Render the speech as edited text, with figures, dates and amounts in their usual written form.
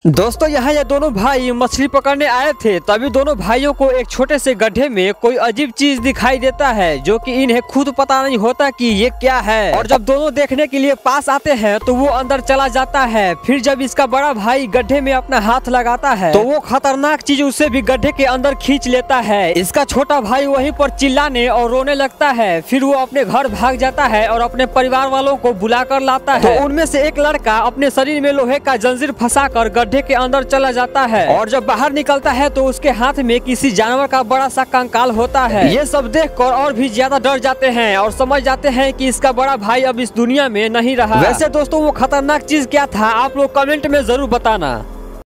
दोस्तों यहाँ ये दोनों भाई मछली पकड़ने आए थे, तभी दोनों भाइयों को एक छोटे से गड्ढे में कोई अजीब चीज दिखाई देता है जो कि इन्हें खुद पता नहीं होता कि ये क्या है। और जब दोनों देखने के लिए पास आते हैं तो वो अंदर चला जाता है। फिर जब इसका बड़ा भाई गड्ढे में अपना हाथ लगाता है तो वो खतरनाक चीज उसे भी गड्ढे के अंदर खींच लेता है। इसका छोटा भाई वहीं पर चिल्लाने और रोने लगता है। फिर वो अपने घर भाग जाता है और अपने परिवार वालों को बुला कर लाता है। तो उनमें से एक लड़का अपने शरीर में लोहे का जंजीर फंसा कर गड्ढे के अंदर चला जाता है और जब बाहर निकलता है तो उसके हाथ में किसी जानवर का बड़ा सा कंकाल होता है। ये सब देखकर और भी ज्यादा डर जाते हैं और समझ जाते हैं कि इसका बड़ा भाई अब इस दुनिया में नहीं रहा। वैसे दोस्तों वो खतरनाक चीज क्या था, आप लोग कमेंट में जरूर बताना।